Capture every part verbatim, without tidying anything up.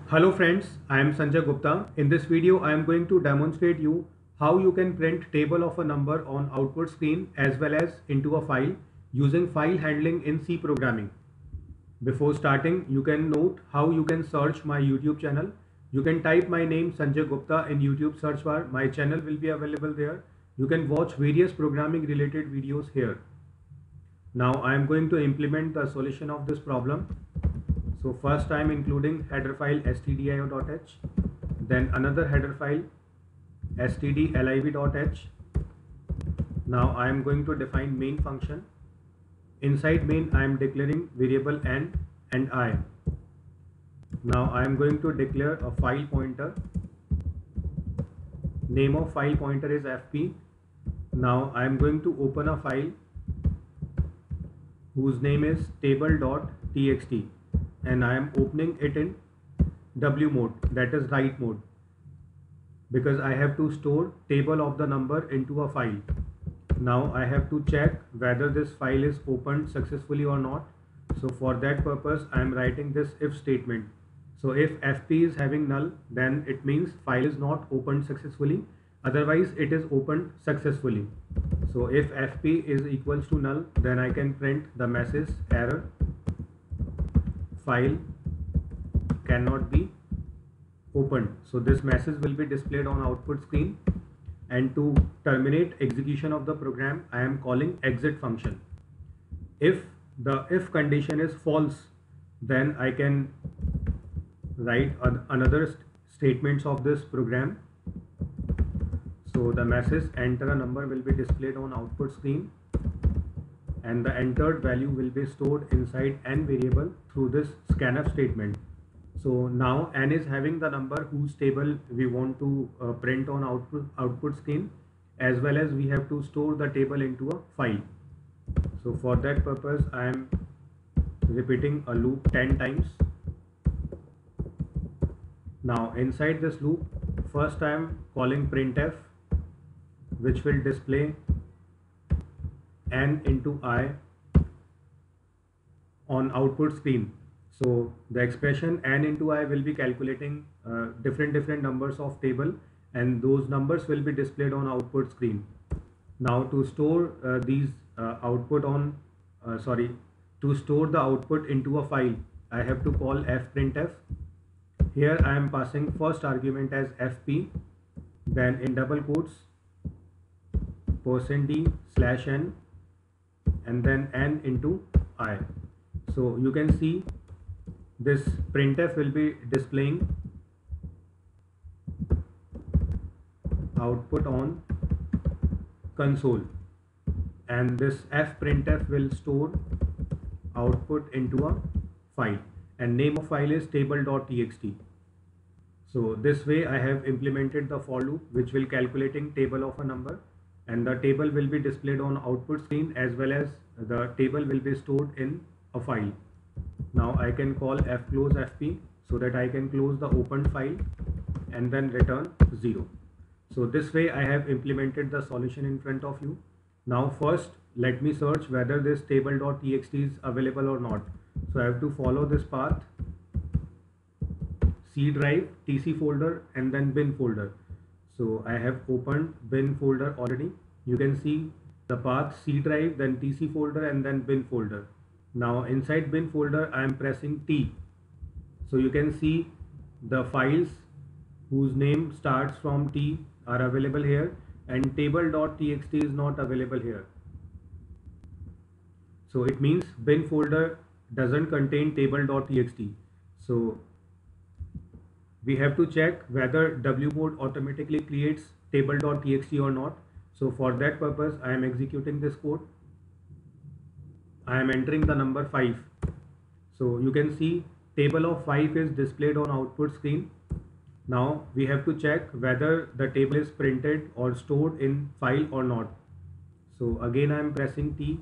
Hello friends, I am Sanjay Gupta. In this video, I am going to demonstrate you how you can print table of a number on output screen as well as into a file using file handling in C programming. Before starting, you can note how you can search my YouTube channel. You can type my name Sanjay Gupta in YouTube search bar. My channel will be available there. You can watch various programming related videos here. Now I am going to implement the solution of this problem. So first I am including header file stdio.h, then another header file stdlib.h. Now I am going to define main function. Inside main I am declaring variable n and I. Now I am going to declare a file pointer. Name of file pointer is fp. Now I am going to open a file whose name is table.txt. And I am opening it in W mode, that is write mode, because I have to store table of the number into a file. Now I have to check whether this file is opened successfully or not. So for that purpose I am writing this if statement. So if fp is having null, then it means file is not opened successfully, otherwise it is opened successfully. So if fp is equals to null, then I can print the message error, file cannot be opened. So this message will be displayed on output screen, and to terminate execution of the program I am calling exit function. If the if condition is false, then I can write another st statements of this program. So the message enter a number will be displayed on output screen, and the entered value will be stored inside n variable through this scanf statement. So now n is having the number whose table we want to uh, print on output output screen, as well as we have to store the table into a file. So for that purpose I am repeating a loop ten times. Now inside this loop, first I am calling printf, which will display n into I on output screen. So the expression n into I will be calculating uh, different different numbers of table, and those numbers will be displayed on output screen. Now to store uh, these uh, output on uh, sorry to store the output into a file, I have to call fprintf. Here I am passing first argument as fp, then in double quotes percent d slash n, and then n into I. So you can see this printf will be displaying output on console, and this fprintf will store output into a file, and name of file is table.txt. So this way I have implemented the for loop which will calculating table of a number, and the table will be displayed on output screen, as well as the table will be stored in a file. Now I can call fclose fp so that I can close the opened file and then return zero. So this way I have implemented the solution in front of you. Now first let me search whether this table.txt is available or not. So I have to follow this path: C drive, T C folder, and then bin folder. So I have opened bin folder already. You can see the path C drive, then T C folder, and then bin folder. Now inside bin folder I am pressing T. So you can see the files whose name starts from T are available here, and table.txt is not available here. So it means bin folder doesn't contain table.txt. So we have to check whether W mode automatically creates table.txt or not. So for that purpose I am executing this code. I am entering the number five. So you can see table of five is displayed on output screen. Now we have to check whether the table is printed or stored in file or not. So again I am pressing T.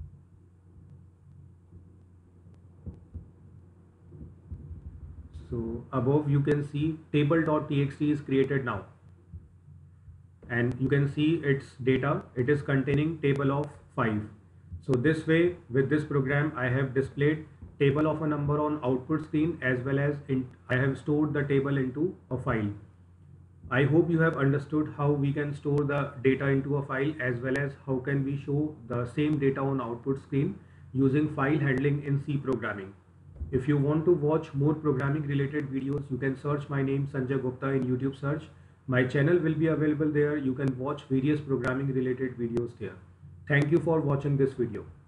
So above you can see table.txt is created now, and you can see its data. It is containing table of five. So this way, with this program I have displayed table of a number on output screen, as well as in, I have stored the table into a file. I hope you have understood how we can store the data into a file, as well as how can we show the same data on output screen using file handling in C programming. If you want to watch more programming related videos, you can search my name Sanjay Gupta in YouTube search. My channel will be available there. You can watch various programming related videos there. Thank you for watching this video.